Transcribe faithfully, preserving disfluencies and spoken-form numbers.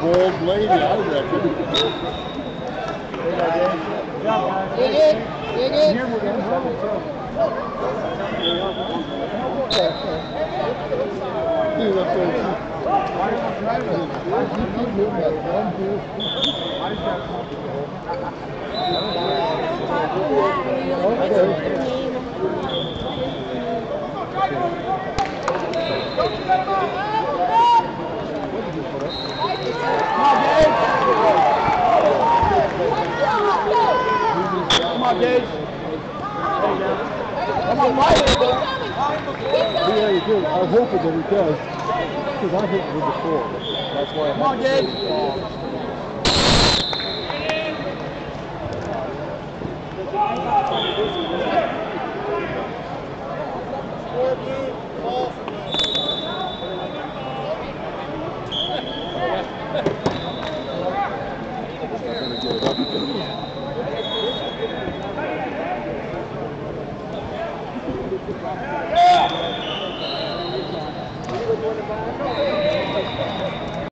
bold lady, I reckon. Dig it, dig it. Dude, up there, you keep moving that one, two. Come on, Gage. Come on, Mike. Yeah, he did. I'm hoping that he does. Because I hit him before. That's why. Come on, Gage. Four blue, ball for blue.